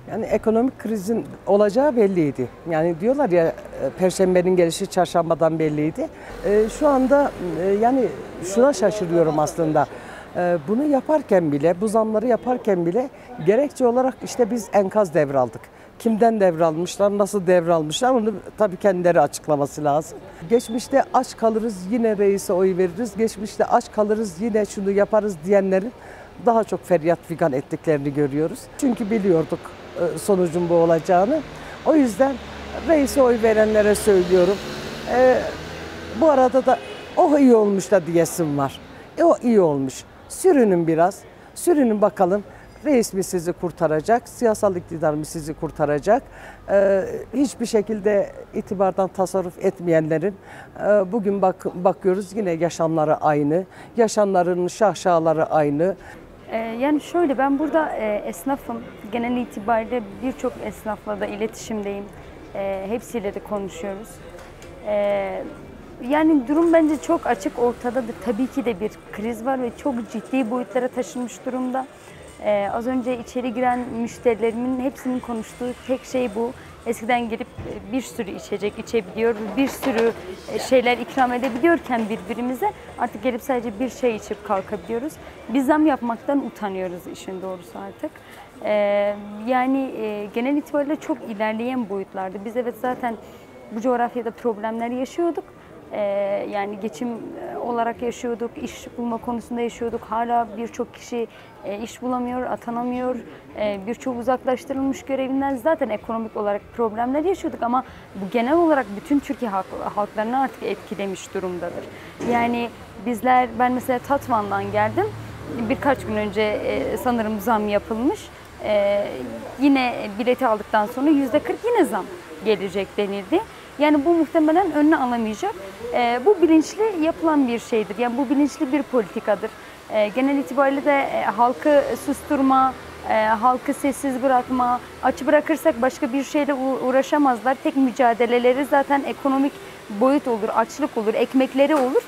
Yani ekonomik krizin olacağı belliydi. Yani diyorlar ya Perşembenin gelişi çarşambadan belliydi. Şu anda yani şuna şaşırıyorum aslında. Bunu yaparken bile, bu zamları yaparken bile gerekçe olarak işte biz enkaz devraldık. Kimden devralmışlar, nasıl devralmışlar onu tabii kendileri açıklaması lazım. Geçmişte aç kalırız yine reise oy veririz, geçmişte aç kalırız yine şunu yaparız diyenlerin daha çok feryat figan ettiklerini görüyoruz. Çünkü biliyorduk sonucun bu olacağını. O yüzden reise oy verenlere söylüyorum. Bu arada da o iyi olmuş da diyesim var. O iyi olmuş. Sürünün biraz. Sürünün bakalım. Reis mi sizi kurtaracak? Siyasal iktidar mı sizi kurtaracak? Hiçbir şekilde itibardan tasarruf etmeyenlerin bugün bakıyoruz yine yaşamları aynı. Yaşamlarının şahşaları aynı. Yani şöyle, ben burada esnafım. Genel itibariyle birçok esnafla da iletişimdeyim. Hepsiyle de konuşuyoruz. Yani durum bence çok açık ortadadır. Tabii ki de bir kriz var ve çok ciddi boyutlara taşınmış durumda. Az önce içeri giren müşterilerimin hepsinin konuştuğu tek şey bu. Eskiden gelip bir sürü içecek içebiliyor, bir sürü şeyler ikram edebiliyorken birbirimize artık gelip sadece bir şey içip kalkabiliyoruz. Biz zam yapmaktan utanıyoruz işin doğrusu artık. Yani genel itibariyle çok ilerleyen boyutlarda. Biz evet zaten bu coğrafyada problemler yaşıyorduk. Yani geçim olarak yaşıyorduk, iş bulma konusunda yaşıyorduk. Hala birçok kişi iş bulamıyor, atanamıyor. Birçok uzaklaştırılmış görevinden zaten ekonomik olarak problemler yaşıyorduk ama bu genel olarak bütün Türkiye halklarını artık etkilemiş durumdadır. Yani ben mesela Tatvan'dan geldim. Birkaç gün önce sanırım zam yapılmış. Yine bileti aldıktan sonra %40 yine zam gelecek denildi. Yani bu muhtemelen önüne alamayacak. Bu bilinçli yapılan bir şeydir. Yani bu bilinçli bir politikadır. Genel itibariyle de halkı susturma, halkı sessiz bırakma, aç bırakırsak başka bir şeyle uğraşamazlar. Tek mücadeleleri zaten ekonomik boyut olur, açlık olur, ekmekleri olur.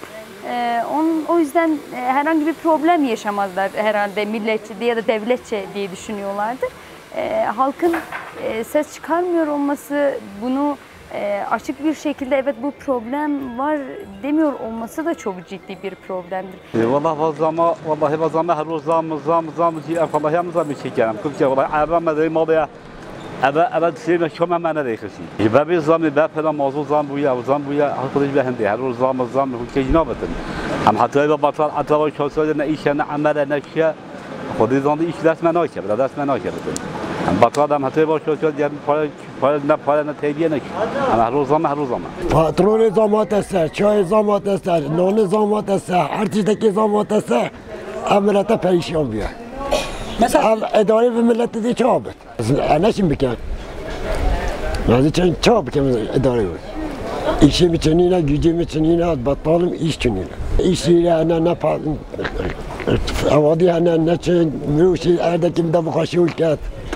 O yüzden herhangi bir problem yaşamazlar herhalde milletçe ya da devletçe diye düşünüyorlardır. Halkın ses çıkarmıyor olması, bunu açık bir şekilde evet bu problem var demiyor olması da çok ciddi bir problemdir. Vallahi zam her roz zam diye vallahi hem zam çekerim. Çünkü vallahi arama da malıya evet şeyle şoma mana değişsin. Bir zam bir falan mevzu zam bu ya hakikaten bir hem her roz zam ki cinabetin. Ama hatta batal hatta şöyle ne işe ne amele ne şey خودی زندگی ایش دست من نکرد، دست من نکرد. باترادم حتی باشه شد یعنی پاره نه تیبیه نکرد. اما هر روزامه. پاترون زامات است، چای زامات است، نان زامات است، هر چیزی که زامات است، امرت پریشان بیه. مثلا اداره به ملت دی چه آبد؟ نشیم بکن. نازی چه آب بکن اداره بود. İşi mi çenine, gücü mi çenine, batalım iş çenine. İşiyle ne avadi ne çen, mürüşi erdekim de bu kaşı ülket.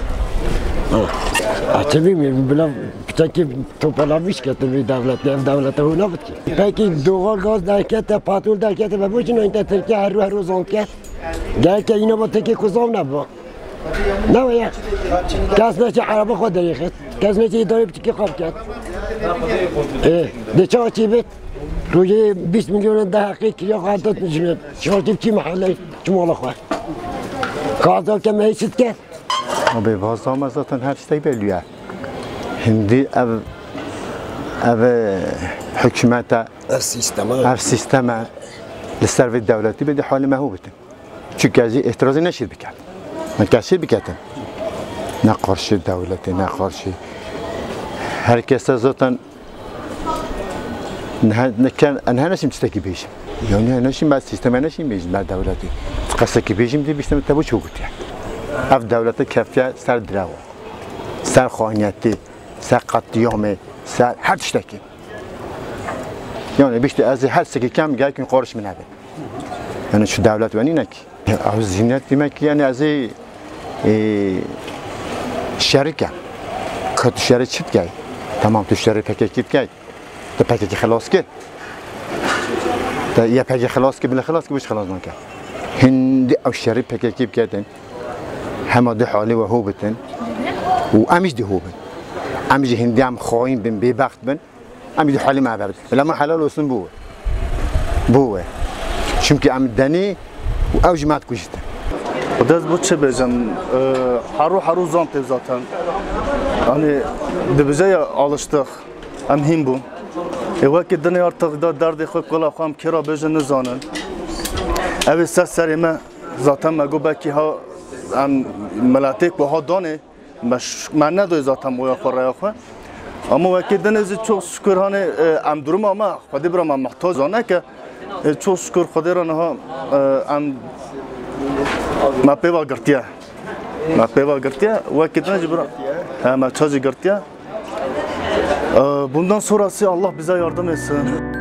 Açılmıyor, bile çünkü toparlamış ki bir devlete huna bit ki. Peki doğal gaz derkete, patrol derkete ve bu için önce Türkiye her roz olket. Gel ki yine bu teki kuzum ne bu? Ne var ya? Kasneci araba koydu yıkıt, kasneci idare bitki kapket. De çağçı bit, روی 20 میلیون دقیقه یا قدرت میشه شاید کی محله شما لخوا کازا که میشید که به واسطه zaten her şey belli. Şimdi ev hükümete sisteme للسرف devleti bedi hali mehubeti. Çünkü itirazı neşir bikat. Neşir bikatın. Ne karşı devleti ne karşı. Herkese zaten أنا نشيم تستكي بيجم يعني أنا نشيم بعد سيستم أنا نشيم بيجم بعد دولتي قصدك بيجم دي بيجتمع تبو شو قلت يعني أف دولتي كافية سر دراوة سر خانيتي سر قطيامي سر هر تشتكي يعني بيشتي أزي هر سكي كم جاي كن قارش من هذا يعني شو دولت واني نكي أو زينات دمك يعني أزي شركة كت شركة شت جاي تمام تشتري كيف جاي تبقى خلاص كده يا بقى خلاص كده بلا خلاص كده خلاص ما كده هندي أو شري بقى كيف كده هم ده حالي وهو بتن و أمش ده هو بن أمش هندي عم خاين بن ببخت بن أمش ده حالي ما بعد لما حلال وصل بوه çünkü am deni و أوج ما تكوشت وداز بود چه بجم هر زان تب zaten hani dibijeye alıştık em him bu evvelki dene artık da derdi xwe kola xwam kira beje nizanin ev ses serime zaten me go belki ha em melatek bu ha dane me nedoy zaten bu ya xwe xwe ama vekil dene çok şükür hani em durum ama xwedî bira me muhtaç zane ke çok şükür xwedî ra niha em ما پیوا گرتیا و کتنه جبرا ما çazı گرتیا bundan sonrası Allah bize yardım etsin.